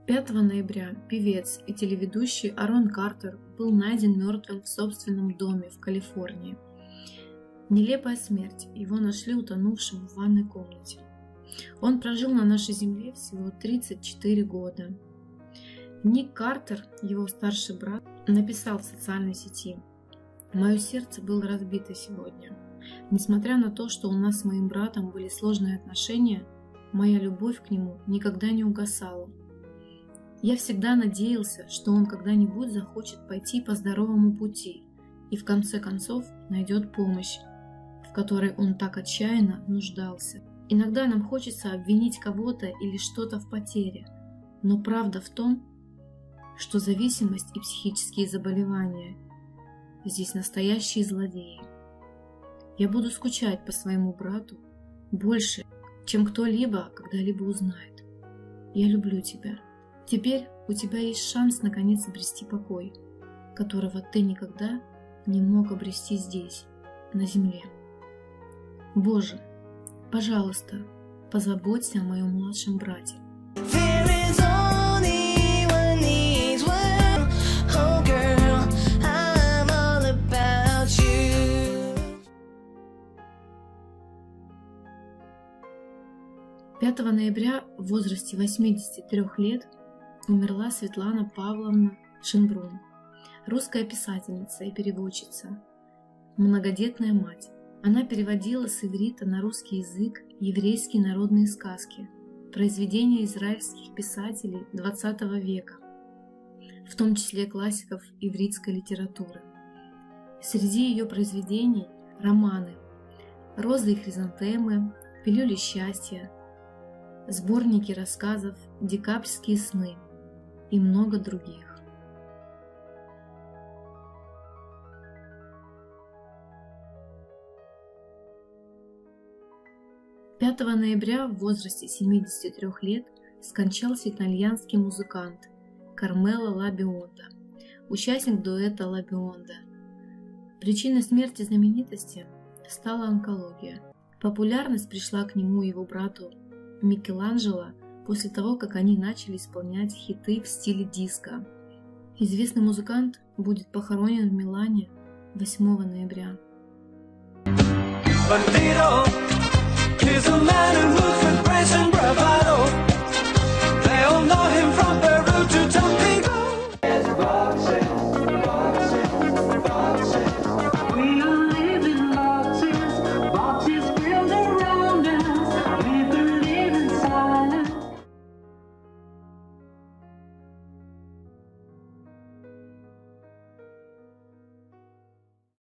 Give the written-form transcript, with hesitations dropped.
5 ноября певец и телеведущий Арон Картер был найден мертвым в собственном доме в Калифорнии. Нелепая смерть, его нашли утонувшим в ванной комнате. Он прожил на нашей земле всего 34 года. Ник Картер, его старший брат, написал в социальной сети: «Мое сердце было разбито сегодня. Несмотря на то, что у нас с моим братом были сложные отношения, моя любовь к нему никогда не угасала. Я всегда надеялся, что он когда-нибудь захочет пойти по здоровому пути и в конце концов найдет помощь, в которой он так отчаянно нуждался. Иногда нам хочется обвинить кого-то или что-то в потере, но правда в том, что зависимость и психические заболевания здесь настоящие злодеи. Я буду скучать по своему брату больше, чем кто-либо когда-либо узнает. Я люблю тебя. Теперь у тебя есть шанс наконец обрести покой, которого ты никогда не мог обрести здесь, на земле. Боже, пожалуйста, позаботься о моем младшем брате». 5 ноября в возрасте 83 лет умерла Светлана Павловна Шинбрун, русская писательница и переводчица, многодетная мать. Она переводила с иврита на русский язык еврейские народные сказки, произведения израильских писателей XX века, в том числе классиков ивритской литературы. Среди ее произведений романы «Розы и хризантемы», «Пилюли счастья», сборники рассказов «Декабрьские сны» и много других. — 5 ноября в возрасте 73 лет скончался итальянский музыкант Кармело Ла Бионда, участник дуэта Ла Бионда. Причиной смерти знаменитости стала онкология. Популярность пришла к нему и его брату Микеланджело после того, как они начали исполнять хиты в стиле диско. Известный музыкант будет похоронен в Милане 8 ноября.